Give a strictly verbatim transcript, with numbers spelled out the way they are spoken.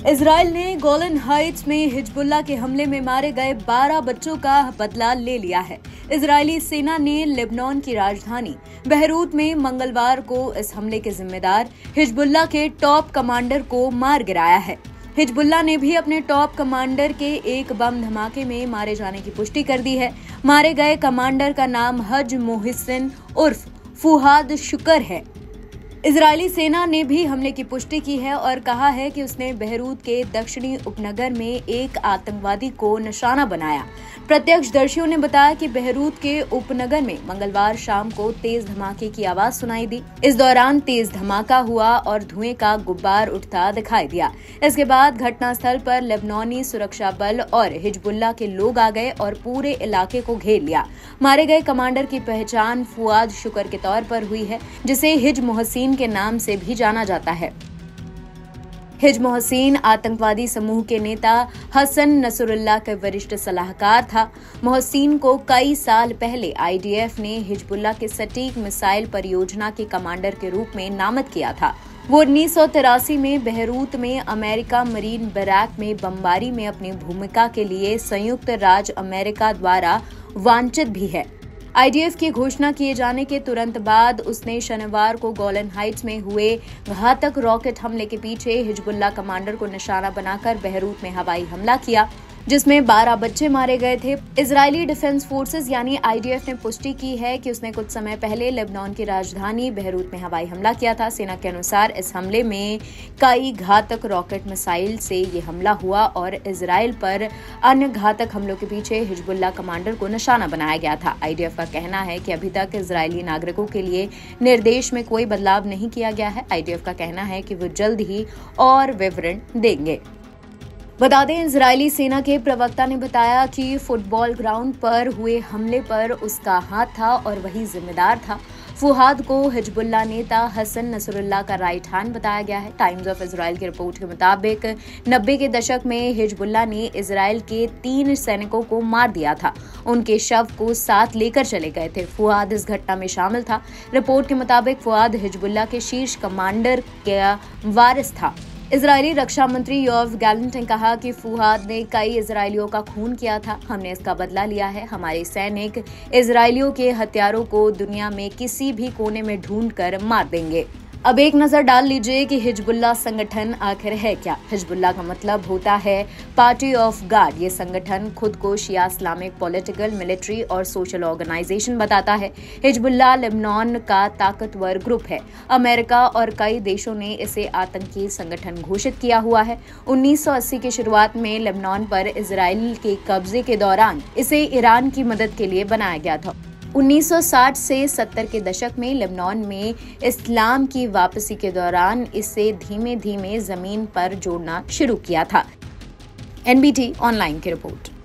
Israel ने Golan Heights में Hezbollah के हमले में मारे गए बारह बच्चों का बदला ले लिया है। इजरायली सेना ने लेबनान की राजधानी बेरूत में मंगलवार को इस हमले के जिम्मेदार हिजबुल्लाह के टॉप कमांडर को मार गिराया है। हिजबुल्लाह ने भी अपने टॉप कमांडर के एक बम धमाके में मारे जाने की पुष्टि कर दी है। मारे गए कमांडर का नाम हज मोहसिन उर्फ फुहाद शुक्र है। इजरायली सेना ने भी हमले की पुष्टि की है और कहा है कि उसने बेरूत के दक्षिणी उपनगर में एक आतंकवादी को निशाना बनाया। प्रत्यक्षदर्शियों ने बताया कि बेरूत के उपनगर में मंगलवार शाम को तेज धमाके की आवाज सुनाई दी। इस दौरान तेज धमाका हुआ और धुएं का गुब्बार उठता दिखाई दिया। इसके बाद घटनास्थल पर लेबनानी सुरक्षा बल और हिजबुल्लाह के लोग आ गए और पूरे इलाके को घेर लिया। मारे गए कमांडर की पहचान फुआद शुक्र के तौर पर हुई है, जिसे हिज मोहसिन के नाम से भी जाना जाता है। हिज मोहसिन आतंकवादी समूह के नेता हसन नसरुल्लाह का वरिष्ठ सलाहकार था। मोहसिन को कई साल पहले आईडीएफ ने हिजबुल्लाह के सटीक मिसाइल परियोजना के कमांडर के रूप में नामित किया था। वो उन्नीस सौ तिरासी में बेरूत में अमेरिका मरीन बैरक में बमबारी में अपनी भूमिका के लिए संयुक्त राज्य अमेरिका द्वारा वांछित भी है। आईडीएफ की घोषणा किए जाने के तुरंत बाद उसने शनिवार को गोलन हाइट्स में हुए घातक रॉकेट हमले के पीछे हिजबुल्लाह कमांडर को निशाना बनाकर बेरूत में हवाई हमला किया, जिसमें बारह बच्चे मारे गए थे। इजरायली डिफेंस फोर्सेस यानी आईडीएफ ने पुष्टि की है कि उसने कुछ समय पहले लेबनान की राजधानी बेरूत में हवाई हमला किया था। सेना के अनुसार इस हमले में कई घातक रॉकेट मिसाइल से ये हमला हुआ और इजराइल पर अन्य घातक हमलों के पीछे हिजबुल्लाह कमांडर को निशाना बनाया गया था। आईडीएफ का कहना है कि अभी तक इजरायली नागरिकों के लिए निर्देश में कोई बदलाव नहीं किया गया है। आईडीएफ का कहना है कि वो जल्द ही और विवरण देंगे। बता दें, इजरायली सेना के प्रवक्ता ने बताया कि फुटबॉल ग्राउंड पर हुए हमले पर उसका हाथ था और वही जिम्मेदार था। फुहाद को हिजबुल्लाह नेता हसन नसरुल्लाह का राइट हैंड बताया गया है। टाइम्स ऑफ इजराइल की रिपोर्ट के मुताबिक नब्बे के दशक में हिजबुल्लाह ने इजराइल के तीन सैनिकों को मार दिया था। उनके शव को साथ लेकर चले गए थे। फुहाद इस घटना में शामिल था। रिपोर्ट के मुताबिक फुहाद हिजबुल्लाह के शीर्ष कमांडर का वारिस था। इजरायली रक्षा मंत्री योव गैलेंट ने कहा कि फुहाद ने कई इजरायलियों का खून किया था। हमने इसका बदला लिया है। हमारे सैनिक इजरायलियों के हत्यारों को दुनिया में किसी भी कोने में ढूंढ कर मार देंगे। अब एक नजर डाल लीजिए कि हिजबुल्लाह संगठन आखिर है क्या। हिजबुल्लाह का मतलब होता है पार्टी ऑफ गॉड। ये संगठन खुद को शिया इस्लामिक पॉलिटिकल, मिलिट्री और सोशल ऑर्गेनाइजेशन बताता है। हिजबुल्लाह लेबनान का ताकतवर ग्रुप है। अमेरिका और कई देशों ने इसे आतंकी संगठन घोषित किया हुआ है। उन्नीस सौ अस्सी की शुरुआत में लेबनान पर इजराइल के कब्जे के दौरान इसे ईरान की मदद के लिए बनाया गया था। उन्नीस सौ साठ से सत्तर के दशक में लेबनान में इस्लाम की वापसी के दौरान इसे धीमे धीमे जमीन पर जोड़ना शुरू किया था। एनबीटी ऑनलाइन की रिपोर्ट।